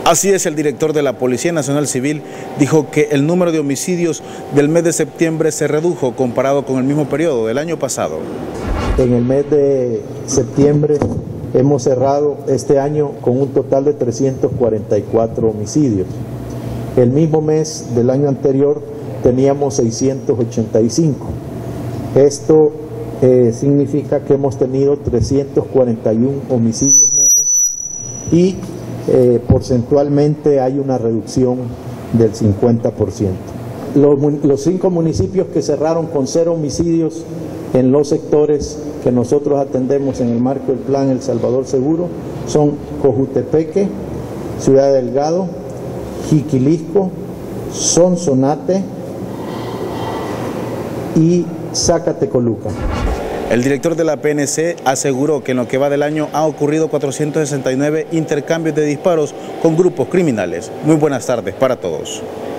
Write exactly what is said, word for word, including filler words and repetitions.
Así es, el director de la Policía Nacional Civil dijo que el número de homicidios del mes de septiembre se redujo comparado con el mismo periodo del año pasado. En el mes de septiembre hemos cerrado este año con un total de trescientos cuarenta y cuatro homicidios. El mismo mes del año anterior teníamos seiscientos ochenta y cinco. Esto eh, significa que hemos tenido trescientos cuarenta y uno homicidios menos y eh, porcentualmente hay una reducción del cincuenta por ciento. Los, los cinco municipios que cerraron con cero homicidios en los sectores que nosotros atendemos en el marco del Plan El Salvador Seguro son Cojutepeque, Ciudad Delgado, Jiquilisco, Sonsonate y Zacatecoluca. El director de la P N C aseguró que en lo que va del año ha ocurrido cuatrocientos sesenta y nueve intercambios de disparos con grupos criminales. Muy buenas tardes para todos.